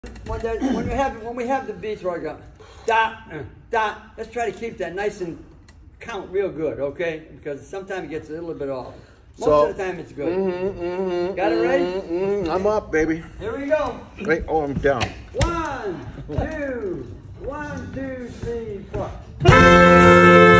When we have the beats where I go dot dot, let's try to keep that nice and count real good, okay? Because sometimes it gets a little bit off. Most of the time it's good. Got it ready? I'm up, baby. Here we go. Wait, oh, I'm down. 1, 2, 1, 2, 3, 4.